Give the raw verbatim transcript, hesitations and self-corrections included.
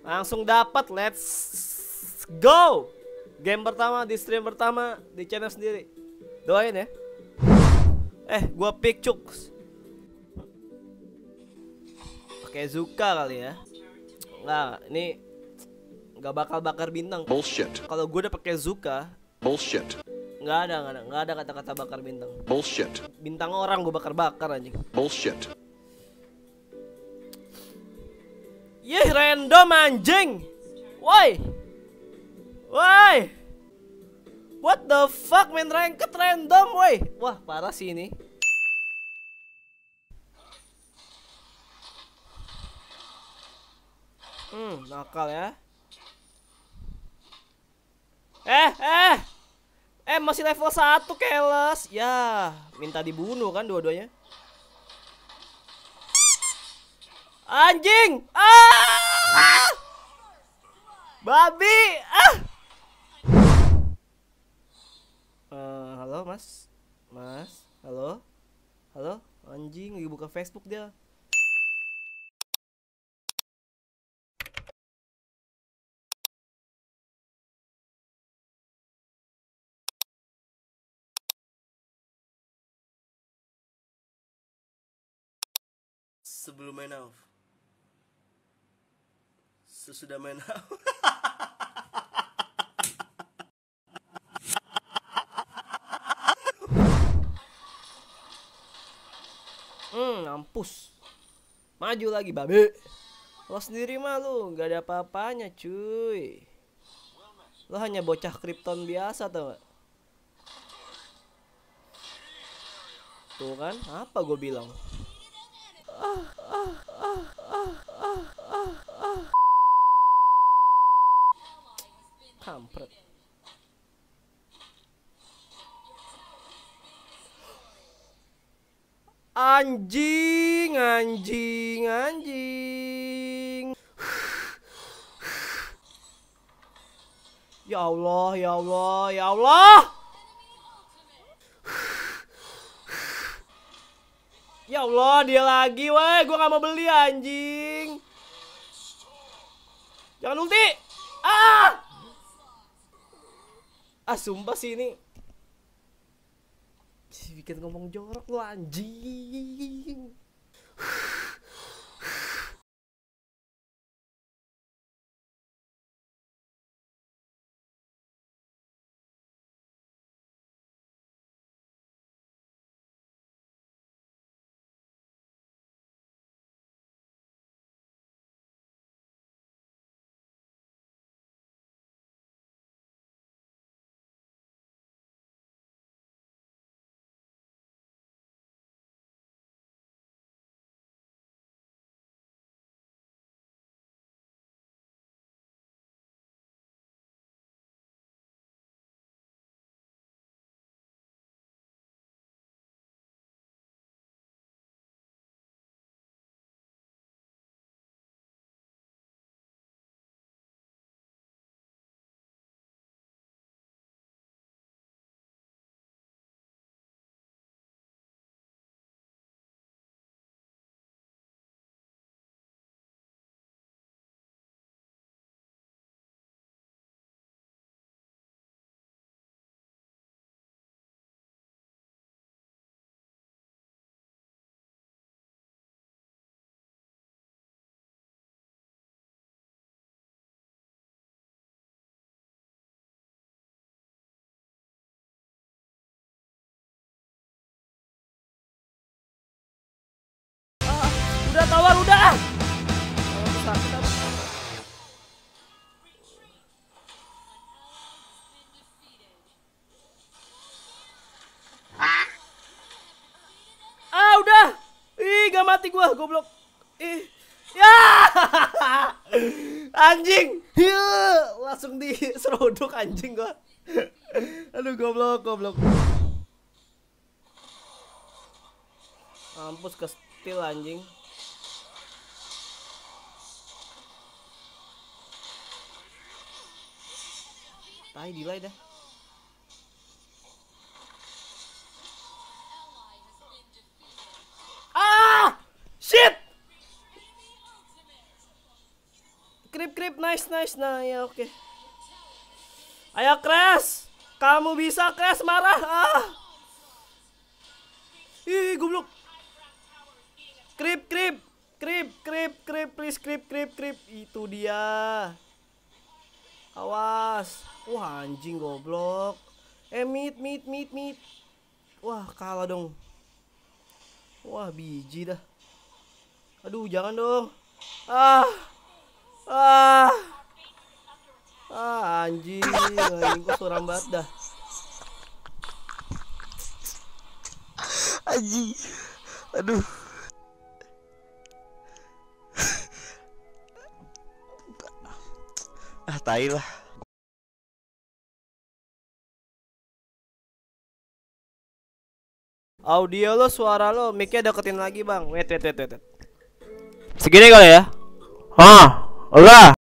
Langsung dapat, let's go. Game pertama di stream pertama di channel sendiri. Doain ya. Eh, gua pick Cuk. Pakai Zuka kali ya. Nggak, ini nggak bakal bakar bintang. Bullshit. Kalau gue udah pakai Zuka, Bullshit. nggak ada, nggak ada, nggak ada kata-kata bakar bintang. Bullshit. Bintang orang gue bakar-bakar anjing. Bullshit. Yeh, random anjing. Woi. Woi. What the fuck, main ranked random, woi. Wah, parah sih ini. Hmm, nakal ya. Eh, eh. Eh, masih level satu keles. Ya, minta dibunuh kan dua-duanya. Anjing. Ah! Babi. Ah. Uh, halo, Mas. Mas, halo. Halo, anjing lagi buka Facebook dia. Sebelum main off, sesudah main off. Hmm, ngampus. Maju lagi, babe. Lo sendiri mah lu nggak ada apa-apanya, cuy. Lo hanya bocah Krypton biasa, tau gak? Tuh kan, apa gue bilang? Ah, ah, ah, ah, ah, ah, ah. Kampret. Anjing, anjing, anjing. Ya Allah, ya Allah, ya Allah. Ya Allah, dia lagi, weh. Gua gak mau beli, anjing. Jangan ulti. Ah! Ah, sumpah sih ini. Bikin ngomong jorok lu, anjing. Udah tawar, udah. Ah, udah. Ih, gak mati gua, goblok. Ih. Ya. Anjing. Yuh. Langsung diseruduk anjing gua. Aduh, goblok, goblok. Mampus ke steal anjing. Tai delay dah. Ah! Shit! krip krip, nice nice. Nah ya oke. Ayo Crash, kamu bisa Crash, marah. Ah. Ih goblok. Krip krip, krip krip krip, please krip krip krip. Itu dia. Awas. Wah anjing goblok. Eh mid mid mid mid. Wah kalah dong. Wah biji dah. Aduh jangan dong. Ah. Ah. Ah anjing, anjing kok suram banget dah. Anjing. Aduh. Ah tai lah. Audio lo, suara lo, mic-nya deketin lagi bang. Wait wait wait wait. Segini kali ya? Hah, udah.